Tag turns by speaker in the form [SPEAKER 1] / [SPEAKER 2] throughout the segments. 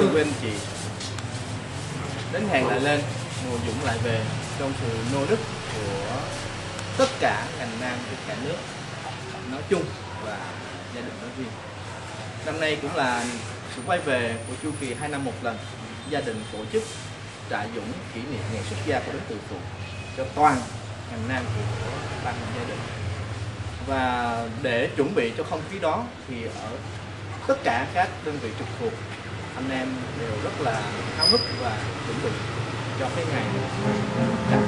[SPEAKER 1] quý anh chị, đến hẹn lại lên, mùa Dũng lại về trong sự nô nức của tất cả ngành nam trên cả nước nói chung và gia đình nói riêng. Năm nay cũng là sự quay về của chu kỳ 2 năm một lần, gia đình tổ chức trại Dũng kỷ niệm ngày xuất gia của Đức Từ Phụ cho toàn ngành nam của ban gia đình. Và để chuẩn bị cho không khí đó thì ở tất cả các đơn vị trực thuộc, anh em đều rất là háo hức và chuẩn bị cho cái ngày trại.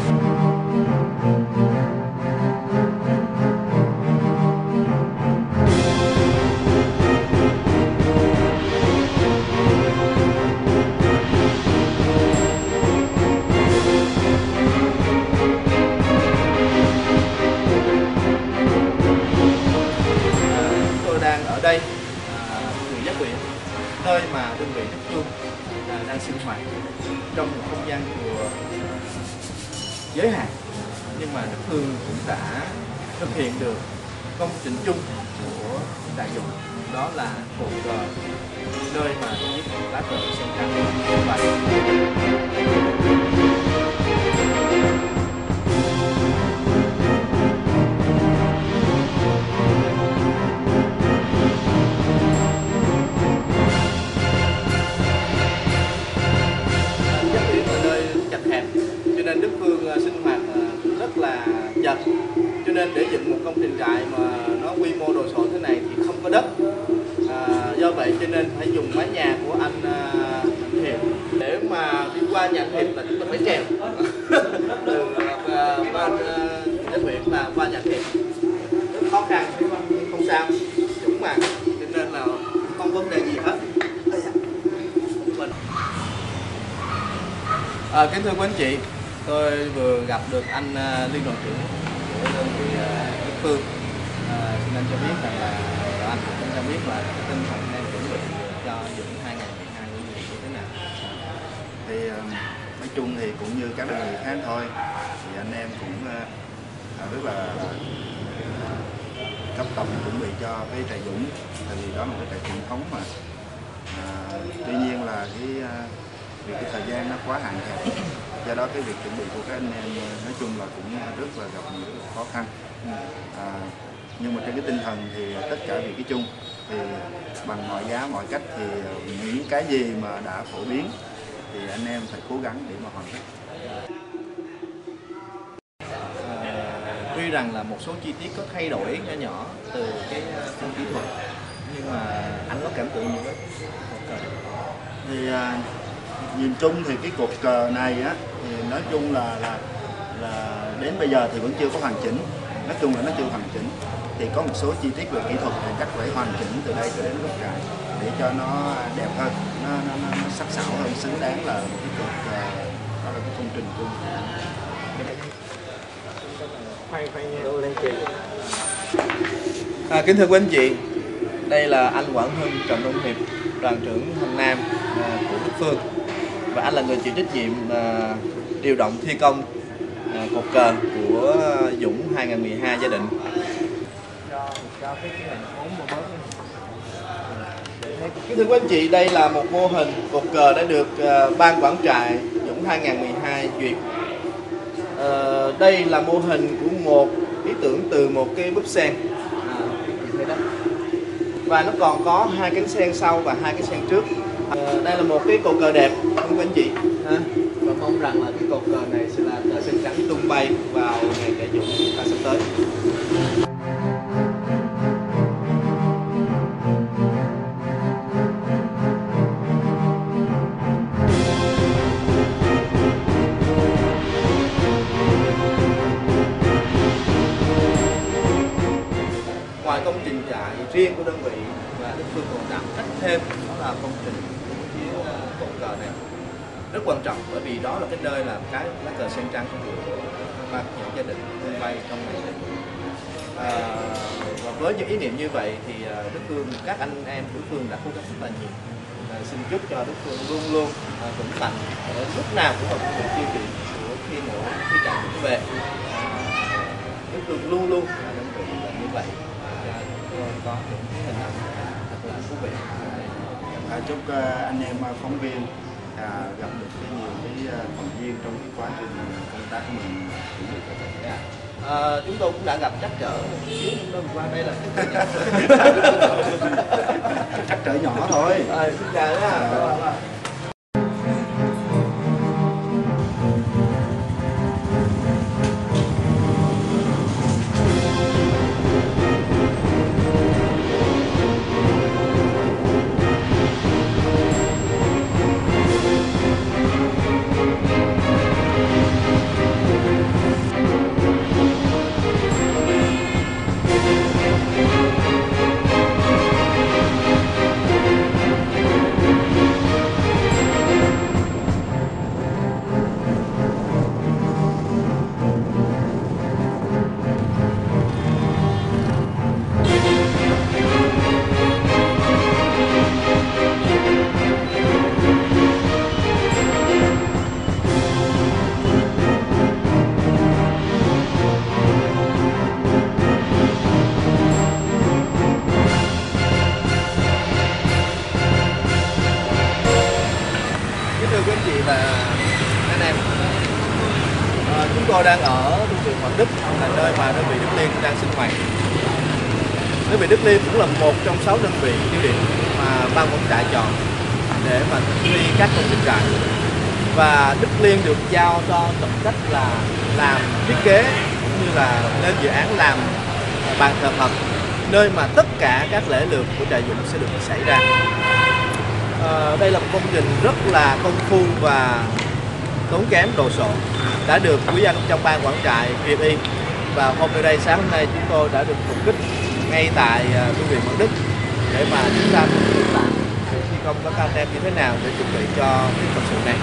[SPEAKER 1] Ở đây người Giác Biển, nơi mà đơn vị Đức Phương đang sinh hoạt trong một không gian chùa giới hạn, nhưng mà Đức Phương cũng đã thực hiện được công trình chung của trại Dũng, đó là cột cờ, nơi mà chiếc lá cờ sen trắng vậy. Nên Đức Phương sinh hoạt rất là chật, cho nên để dựng một công trình trại mà nó quy mô đồ sộ thế này thì không có đất. Do vậy cho nên phải dùng mái nhà của anh Hiệp. Để mà đi qua nhà Hiệp là chúng ta phải trèo từ bên Giác Biển là qua nhà Hiệp rất khó khăn, không sao, Dũng mà, cho nên là không vấn đề gì hết. Kính thưa quý anh chị, tôi vừa gặp được anh liên đoàn trưởng của đơn vị Đức Phương. Xin anh cho biết rằng là anh cũng cho biết là cái tinh thần đang chuẩn bị cho Dũng 2012 như thế nào.
[SPEAKER 2] Thì nói chung thì cũng như các đơn vị khác thôi, thì anh em cũng rất là cấp tốc chuẩn bị cho cái trại Dũng, tại vì đó là một cái trại truyền thống mà. Tuy nhiên là vì cái thời gian nó quá hạn hẹp, do đó cái việc chuẩn bị của các anh em nói chung là cũng rất là gặp nhiều khó khăn. Nhưng mà trên cái tinh thần thì tất cả vì cái chung, thì bằng mọi giá mọi cách thì những cái gì mà đã phổ biến thì anh em phải cố gắng để mà hoàn thành.
[SPEAKER 1] Tuy rằng là một số chi tiết có thay đổi nhỏ nhỏ từ cái phần kỹ thuật, nhưng mà anh có cảm tưởng gì với cột cờ?
[SPEAKER 2] Thì nhìn chung thì cái cột cờ này á, thì nói chung là đến bây giờ thì vẫn chưa có hoàn chỉnh. Nói chung là nó chưa hoàn chỉnh. Thì có một số chi tiết về kỹ thuật thì chắc phải hoàn chỉnh từ đây cho đến lúc trại để cho nó đẹp hơn, nó sắc sảo hơn, xứng đáng là một cái cột, đó là cái công trình chung.
[SPEAKER 1] Kính thưa quý anh chị, đây là anh Quảng Hưng, Trần Đông Hiệp, đoàn trưởng Thành Nam của Đức Phương, và anh là người chịu trách nhiệm điều động thi công cột cờ của Dũng 2012 gia đình. Kính thưa quý anh chị, đây là một mô hình cột cờ đã được ban quản trại Dũng 2012 duyệt. Đây là mô hình của một ý tưởng từ một cái búp sen, và nó còn có hai cánh sen sau và hai cánh sen trước. Đây là một cái cột cờ đẹp quý anh chị, và mong rằng là cái cột cờ này sẽ là cờ sen trắng tung bay vào ngày trại Dũng sắp tới. Ngoài công trình trại riêng của đơn vị và Đức Phương còn đảm trách thêm, đó là công trình của chiếc cột cờ này rất quan trọng, bởi vì đó là cái nơi là cái lá cờ sen trắng của ban những gia đình tung bay trong ngày này. Và với những ý niệm như vậy thì Đức Phương, các anh em Đức Phương đã cố gắng rất là nhiều. Xin chúc cho Đức Phương luôn luôn vững mạnh, ở lúc nào cũng là một tiêu điểm của khi trại Dũng về. Đức Phương luôn luôn là đơn vị là như vậy, cho chúng tôi có những cái hình ảnh thật là thú vị.
[SPEAKER 2] Chúc anh em phóng viên gặp được nhiều thành viên trong quá trình công tác mình chuẩn bị cho Tết.
[SPEAKER 1] Chúng tôi cũng đã gặp trắc trở một xíu, nhưng đâu qua đây là
[SPEAKER 2] trắc trở nhỏ thôi.
[SPEAKER 1] Xin chào nha. Thưa quý anh chị và anh em, chúng tôi đang ở đơn vị Hoàng Đức, là nơi mà đơn vị Đức Liên đang sinh hoạt. Đơn vị Đức Liên cũng là một trong 6 đơn vị tiêu điểm mà ban quản trại chọn để mà thực thi các công trình trại. Và Đức Liên được giao cho trọng trách là làm thiết kế cũng như là lên dự án làm bàn thờ Phật, nơi mà tất cả các lễ lượt của trại Dũng sẽ được xảy ra. Đây là một công trình rất là công phu và tốn kém đồ sộ, đã được quý anh trong ban quản trại duyệt y. Và hôm sáng hôm nay chúng tôi đã được phục kích ngay tại đơn vị Hoàng Đức để mà chúng ta cùng làm thi công các content như thế nào để chuẩn bị cho cái phật sự này.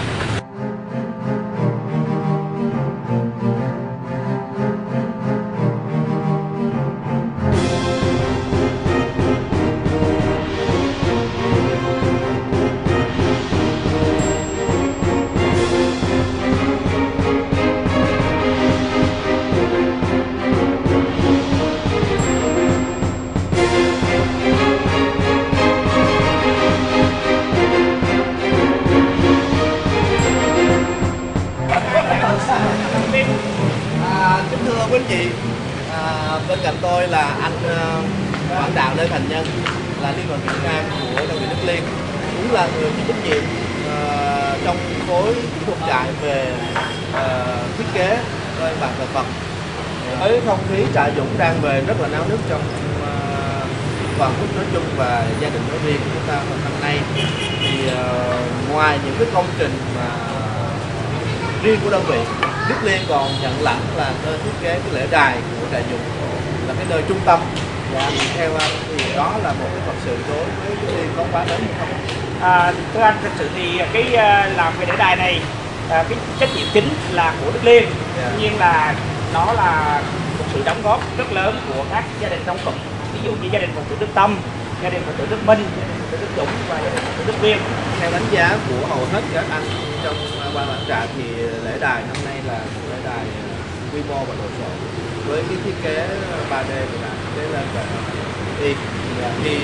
[SPEAKER 1] Kính thưa quý anh chị, bên cạnh tôi là anh Quảng Đạo Lê Thành Nhân, là liên đoàn Việt Nam của đơn vị Đức Liên, cũng là người chịu trách nhiệm trong khối kỹ thuật trại về thiết kế bàn thờ Phật. Với không khí trại Dũng đang về rất là náo nức trong toàn quốc nói chung và gia đình nói riêng của chúng ta năm nay, thì ngoài những cái công trình mà riêng của đơn vị, Đức Liên còn nhận lãnh là nơi thiết kế cái lễ đài của trại Dũng, là cái nơi trung tâm. Và theo anh thì đó là một cái phật sự đối với Đức Liên có quá lớn hay không?
[SPEAKER 3] Thưa anh, thực sự thì cái làm cái lễ đài này, cái trách nhiệm chính là của Đức Liên. Tuy nhiên là nó là một sự đóng góp rất lớn của các gia đình trong cụm, ví dụ như gia đình Phật tử Đức Tâm, gia đình Phật tử Đức Minh, gia đình Phật tử Đức Dũng và gia đình Phật tử Đức Viên.
[SPEAKER 1] Theo đánh giá của hầu hết các anh trong ban quản trại thì lễ đài năm nay là một lễ đài quy mô và đồ sộ, với cái thiết kế 3D của bạn thiết kế lên và thì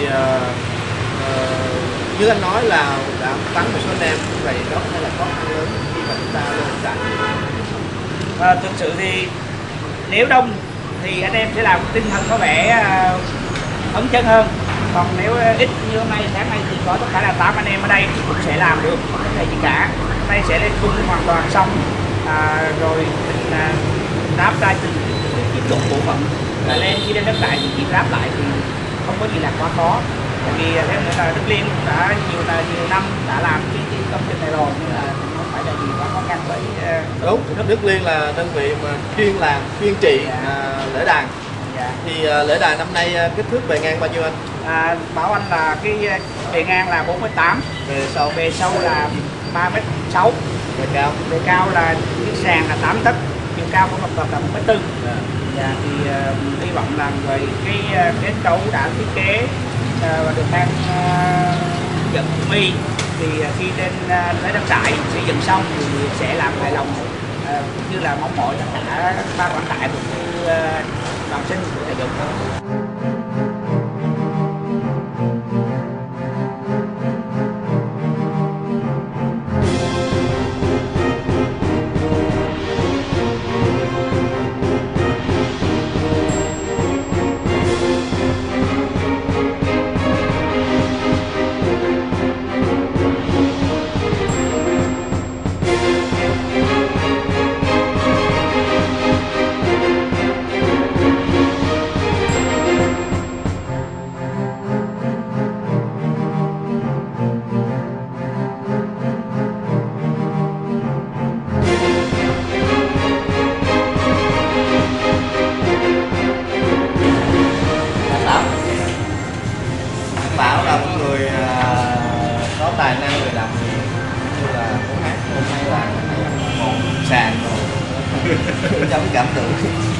[SPEAKER 1] như anh nói là đã tăng một số em vậy đó, hay là khó khăn lớn khi mà chúng ta lên trại?
[SPEAKER 3] Thực sự thì nếu đông thì anh em sẽ làm tinh thần có vẻ ấn chân hơn, còn nếu ít như hôm nay, sáng nay thì có tất cả là 8 anh em ở đây cũng sẽ làm được không vấn đề gì cả. Hôm nay sẽ lên cung hoàn toàn xong, rồi mình ráp ra từng cái chỗ bộ phận lên, khi lên đất lại thì chỉ ráp lại thì không có gì là quá khó. Tại vì theo nghĩa là Đức Liên đã nhiều năm đã làm cái công trình này rồi, nên là không phải là gì quá khó khăn với
[SPEAKER 1] đúng. Đức Liên là đơn vị mà chuyên trị lễ đài. Thì lễ đài năm nay kích thước bề ngang bao nhiêu anh?
[SPEAKER 3] Bảo anh là cái bề ngang là 4m8, bề sâu là 3m6, bề cao là cái sàn là 8 tấc, chiều cao của mặt là 1m4. Thì hy vọng là cái kết cấu đã thiết kế và được ban dẫn mi, thì khi lên lấy đất trại xây dựng xong thì sẽ làm hài lòng cũng như là mong mỏi tất cả ban quản trại cũng như đoàn sinh của trại Dũng.
[SPEAKER 1] trong cảm tưởng.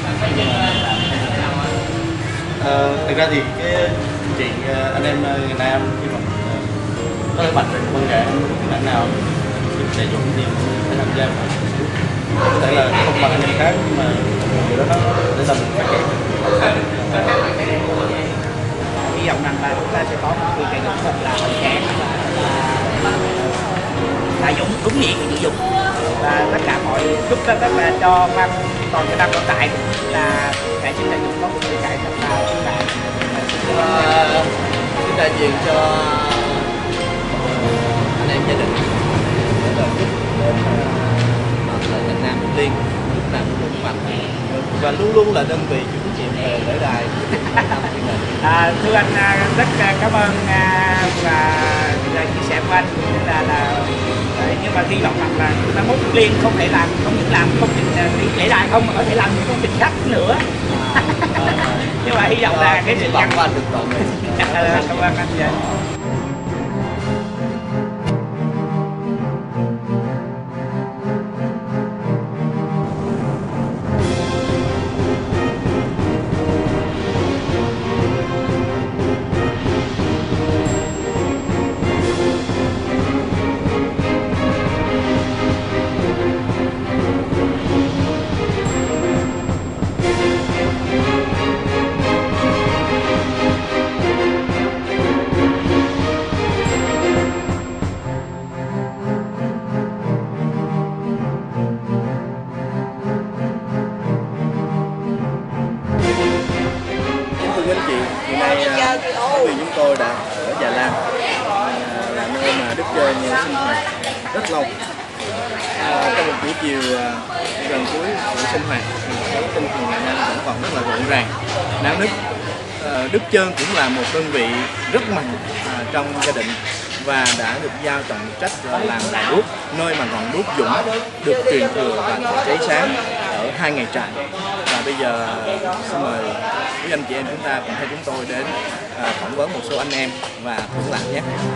[SPEAKER 1] Thực ra thì cái chuyện anh em Việt Nam khi mà có thể mạnh về văn nghệ năng nào chạy dụng thì phải tham gia, có thể là không bằng anh em khác nhưng mà điều đó nó để làm mình phát triển.
[SPEAKER 3] Hy vọng rằng là chúng ta sẽ có một cái chạy dụng thật là hoành tráng và dụng đúng nghĩa của chữ dụng, và tất cả mọi chúc tất cả cho ban toàn cái năm hiện tại là hệ sinh chạy dụng có một cái chạy thật là vững vàng.
[SPEAKER 1] Xin đại diện cho anh em gia đình chúc đến mặt là Nhật Nam Liên lúc nào cũng vững mạnh và luôn luôn là đơn vị chịu trách nhiệm về lễ đài.
[SPEAKER 3] Thưa anh, rất cảm ơn và chia sẻ của anh, cũng là nhưng mà hy vọng rằng là chúng mốt Liên không thể làm, không những làm công trình lễ đài không mà có thể làm những công trình khác nữa. Nhưng mà hy vọng là cái sự
[SPEAKER 1] vọng của anh được trọn vẹn.
[SPEAKER 3] Cảm ơn anh.
[SPEAKER 1] Vì chúng tôi đã ở Già Lam là nơi mà Đức Chơi sinh hoạt rất lâu. Trong một buổi chiều gần cuối buổi sinh hoạt thì tinh thần ngày nay vẫn còn rất là rộn ràng, náo nức. Đức Chơn cũng là một đơn vị rất mạnh trong gia đình và đã được giao trọng trách làm đài đuốc, nơi mà ngọn đuốc Dũng được truyền thừa và cháy sáng ở 2 ngày trại. Và bây giờ xin mời quý anh chị em chúng ta cùng theo chúng tôi đến phỏng vấn một số anh em và thưởng lãm nhé.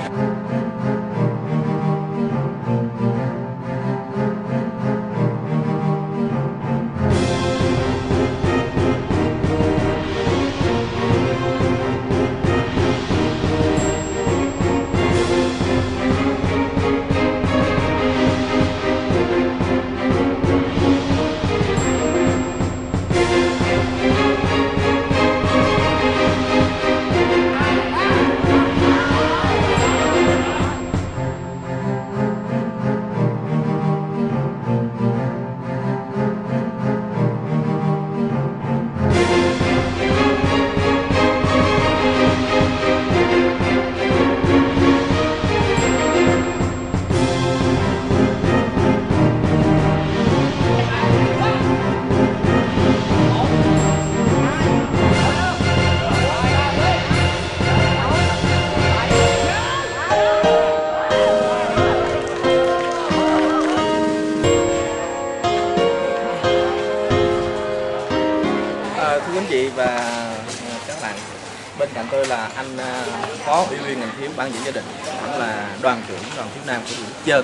[SPEAKER 1] Thưa quý vị và các bạn, bên cạnh tôi là anh Phó Ủy viên ngành thiếu ban giữ gia đình, cũng là đoàn trưởng đoàn thiếu nam của Đức Chơn.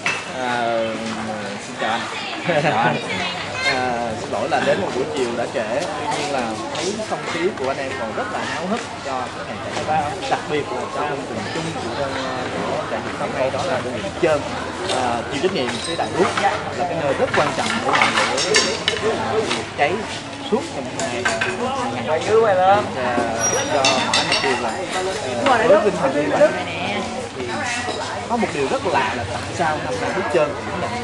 [SPEAKER 1] Xin chào anh. Chào anh. Xin lỗi là đến một buổi chiều đã trễ, tuy nhiên là thấy không khí của anh em còn rất là háo hức cho cái ngày chạy báo, đặc biệt là cho đơn vị chung của trại dịch năm nay, đó là đơn vị Đức Chơn chịu trách nhiệm cái đại đuốc là cái nơi rất quan trọng để ngọn lửa cháy suốt trong ngày cho mọi một điều là với tinh thần như vậy thì có một điều rất lạ là tại sao năm nay Đức Chơn cũng nhận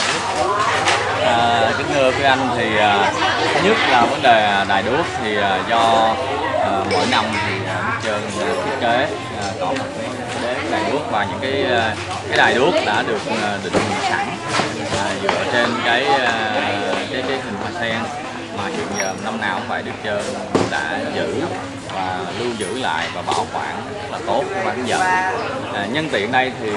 [SPEAKER 4] kính thưa quý anh, thì thứ nhất là vấn đề đài đuốc thì do mỗi năm thì Đức Chơn thiết kế có một cái đài đuốc và những cái đài đuốc đã được định hình sẵn dựa trên cái hình hoa sen mà hiện giờ năm nào cũng vậy, Đức Chơn đã giữ và lưu giữ lại và bảo quản rất là tốt của ban dẫn. Nhân tiện đây thì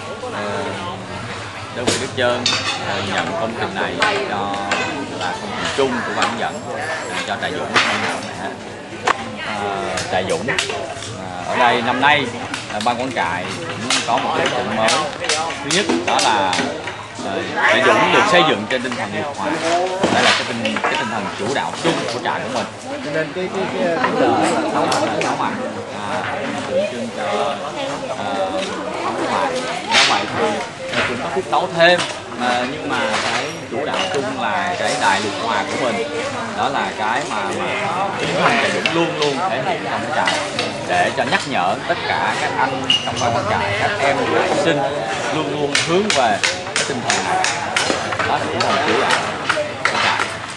[SPEAKER 4] đơn vị Đức Chơn nhận công trình này cho là công trình chung của ban dẫn cho trại Dũng năm nào này. Trại Dũng ở đây năm nay ban quản trại cũng có một cái định mới. Thứ nhất đó là Đại Dũng được xây dựng trên tinh thần hiệp hòa. Đây là cái tinh thần chủ đạo chung của trại của mình.
[SPEAKER 1] Cho nên cái cờ là
[SPEAKER 4] Sáu mặt tượng trưng cho hiệp hòa. Do vậy thì cũng có tiết tấu thêm, nhưng mà cái chủ đạo chung là cái đại luật hòa của mình. Đó là cái mà tinh thần Trại Dũng luôn luôn thể hiện trong cái trại, để cho nhắc nhở tất cả các anh trong ban trại, các em học sinh luôn luôn hướng về cái tinh thần này. Đó là tinh thần chủ đạo của trại.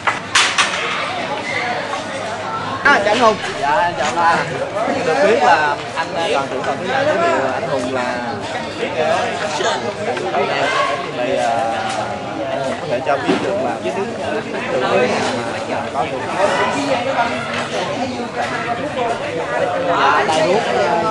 [SPEAKER 1] Dạ anh Hùng. Dạ chào ba. Được biết là anh đoàn trưởng đoàn thứ hai giới thiệu anh Hùng là thiết kế đại em. Vậy anh Hùng có thể cho biết được là cái thứ nào mà có được
[SPEAKER 5] Đại đuốc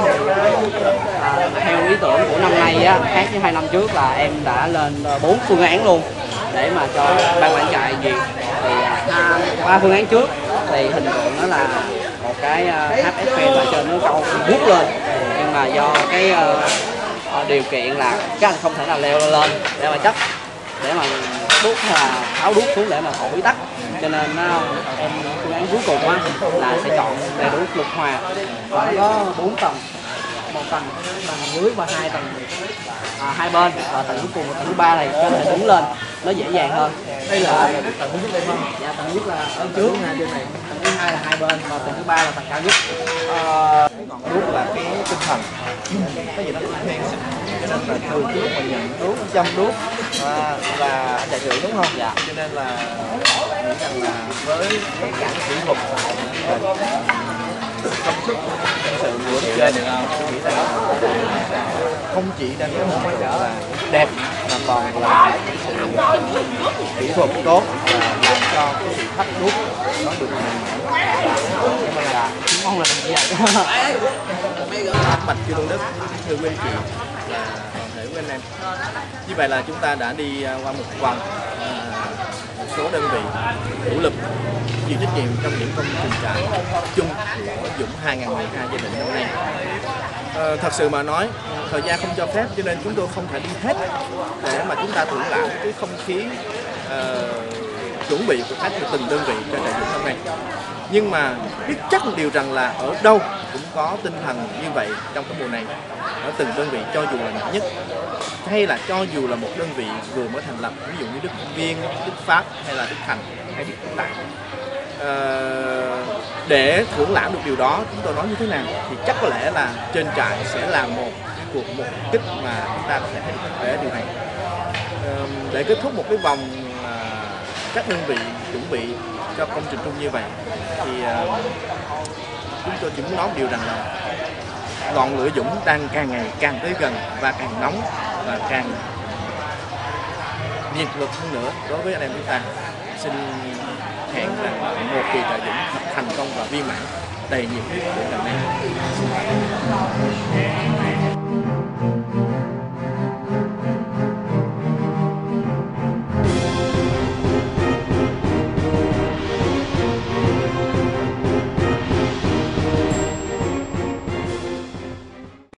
[SPEAKER 5] theo ý tưởng của năm nay á, khác với 2 năm trước là em đã lên 4 phương án luôn để mà cho ban quản trại duyệt. Thì 3 phương án trước thì hình tượng nó là một cái tháp Eiffel ở trên nó câu vút lên, nhưng mà do cái điều kiện là các anh không thể nào leo lên để mà chấp, để mà đuốc hay là tháo đuốc xuống để mà thổi tắt, cho nên em phương án cuối cùng á là sẽ chọn đèn đuốc lục hòa. Nó có 4 tầng, một tầng dưới và 2 tầng hai bên, và tầng cuối cùng và tầng thứ 3 này có thể đứng lên nó dễ dàng hơn. Đây là tầng thứ nhất đây không? Dạ, tầng nhất là ở trước hai bên này, tầng thứ 2 là hai bên, và tầng thứ 3 là tầng cao nhất.
[SPEAKER 1] ngọn đuốc là cái tinh thần, cái gì nó cũng khen, cho nên là từ cái lúc mà nhận đuốc, châm đuốc là anh trại trưởng đúng không?
[SPEAKER 5] Dạ.
[SPEAKER 1] Cho nên là nghĩ rằng là với cái kỹ thuật công sức nhân sự của đội chơi được không? Tôi nghĩ rằng không chỉ đang có một cái là đẹp mà còn là kỹ thuật tốt và làm cho cái sự thách đuốc nó được nhưng mà là mong là như vậy. Bạch Chu Tôn Đức, thưa quý anh chị là toàn thể của anh em. Như vậy là chúng ta đã đi qua một vòng một số đơn vị chủ lực chịu trách nhiệm trong những công trình trại chung của Dũng 2012 gia đình năm nay. Thật sự mà nói, thời gian không cho phép cho nên chúng tôi không thể đi hết để mà chúng ta thưởng lãm cái không khí chuẩn bị của các từng đơn vị cho trại Dũng năm nay. Nhưng mà biết chắc một điều rằng là ở đâu cũng có tinh thần như vậy trong cái mùa này, ở từng đơn vị cho dù là nhỏ nhất hay là cho dù là một đơn vị vừa mới thành lập, ví dụ như Đức Viên, Đức Pháp hay là Đức Thành hay Đức Đại. Để thưởng lãm được điều đó, chúng tôi nói như thế nào thì chắc có lẽ là trên trại sẽ là một kích mà chúng ta có thể thấy về điều này. Để kết thúc một cái vòng các đơn vị chuẩn bị cho công trình chung như vậy thì chúng tôi chỉ muốn nói một điều rằng là ngọn lửa Dũng đang càng ngày càng tới gần và càng nóng và càng nhiệt lực hơn nữa đối với anh em chúng ta. Xin hẹn rằng một kỳ trại Dũng thành công và viên mãn đầy nhiệt huyết của lần này.